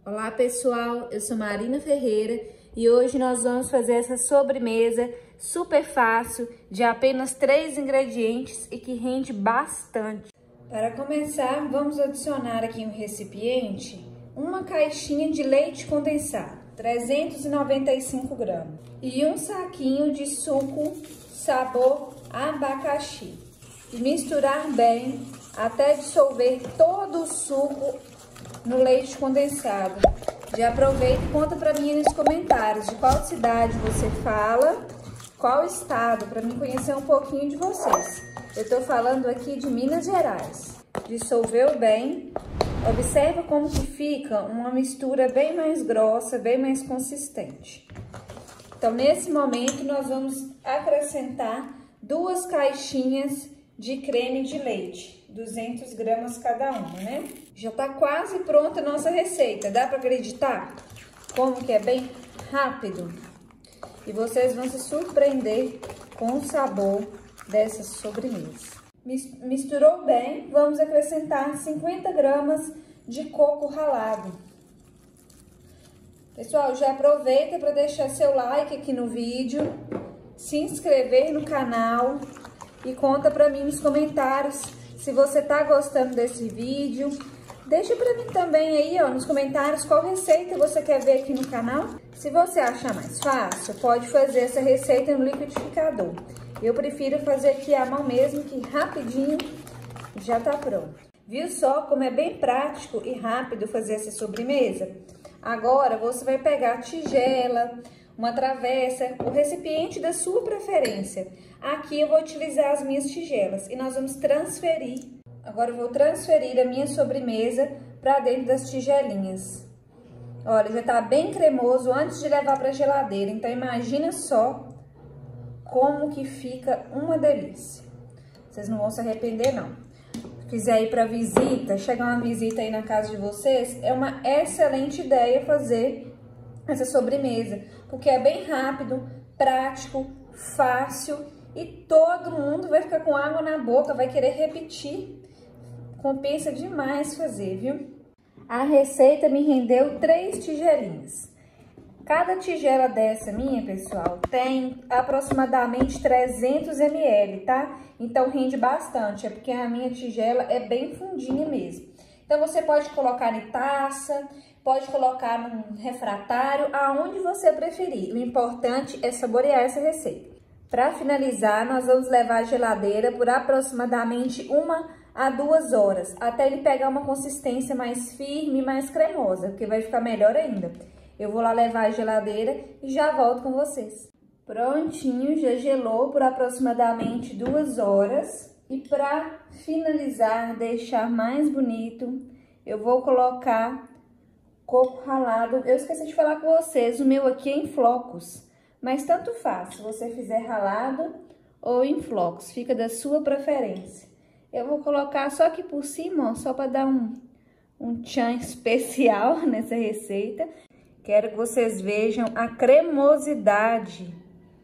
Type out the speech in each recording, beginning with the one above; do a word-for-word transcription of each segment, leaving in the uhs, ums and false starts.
Olá pessoal, eu sou Marina Ferreira e hoje nós vamos fazer essa sobremesa super fácil de apenas três ingredientes e que rende bastante. Para começar, vamos adicionar aqui um recipiente uma caixinha de leite condensado, trezentos e noventa e cinco gramas, e um saquinho de suco sabor abacaxi. E misturar bem até dissolver todo o suco no leite condensado. Já aproveita e conta para mim nos comentários de qual cidade você fala, qual estado, para mim conhecer um pouquinho de vocês. Eu tô falando aqui de Minas Gerais. Dissolveu bem. Observa como que fica uma mistura bem mais grossa, bem mais consistente. Então, nesse momento, nós vamos acrescentar duas caixinhas de creme de leite, duzentas gramas cada uma, né? Já tá quase pronta a nossa receita, dá para acreditar? Como que é bem rápido? E vocês vão se surpreender com o sabor dessa sobremesa. Misturou bem, vamos acrescentar cinquenta gramas de coco ralado. Pessoal, já aproveita para deixar seu like aqui no vídeo, se inscrever no canal e conta para mim nos comentários se você tá gostando desse vídeo. Deixa para mim também aí, ó, nos comentários qual receita você quer ver aqui no canal. Se você achar mais fácil, pode fazer essa receita no liquidificador. Eu prefiro fazer aqui à mão mesmo, que rapidinho já tá pronto. Viu só como é bem prático e rápido fazer essa sobremesa? Agora você vai pegar a tigela, uma travessa, o recipiente da sua preferência. Aqui eu vou utilizar as minhas tigelas e nós vamos transferir. Agora eu vou transferir a minha sobremesa para dentro das tigelinhas. Olha, já tá bem cremoso antes de levar para a geladeira. Então imagina só como que fica uma delícia. Vocês não vão se arrepender não. Se quiser ir para visita, chegar uma visita aí na casa de vocês, é uma excelente ideia fazer essa sobremesa, porque é bem rápido, prático, fácil e todo mundo vai ficar com água na boca, vai querer repetir. Compensa demais fazer, viu? A receita me rendeu três tigelinhas. Cada tigela dessa minha, pessoal, tem aproximadamente trezentos mililitros, tá? Então rende bastante, é porque a minha tigela é bem fundinha mesmo. Então você pode colocar em taça, pode colocar num refratário, aonde você preferir. O importante é saborear essa receita. Para finalizar, nós vamos levar à geladeira por aproximadamente uma a duas horas, até ele pegar uma consistência mais firme, mais cremosa, porque vai ficar melhor ainda. Eu vou lá levar à geladeira e já volto com vocês. Prontinho, já gelou por aproximadamente duas horas. E para finalizar, deixar mais bonito, eu vou colocar coco ralado. Eu esqueci de falar com vocês, o meu aqui é em flocos, mas tanto faz, se você fizer ralado ou em flocos, fica da sua preferência. Eu vou colocar só aqui por cima, ó, só para dar um, um tchan especial nessa receita. Quero que vocês vejam a cremosidade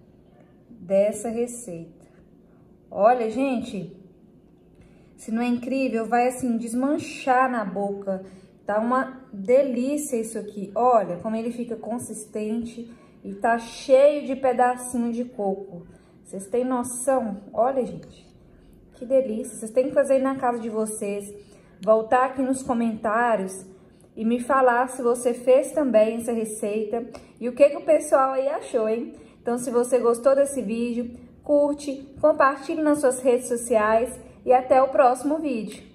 dessa receita. Olha, gente, se não é incrível, vai assim desmanchar na boca. Tá uma delícia isso aqui. Olha como ele fica consistente e tá cheio de pedacinho de coco. Vocês têm noção? Olha, gente, que delícia. Vocês têm que fazer aí na casa de vocês. Voltar aqui nos comentários e me falar se você fez também essa receita e o que que o pessoal aí achou, hein? Então, se você gostou desse vídeo, curte, compartilhe nas suas redes sociais e até o próximo vídeo.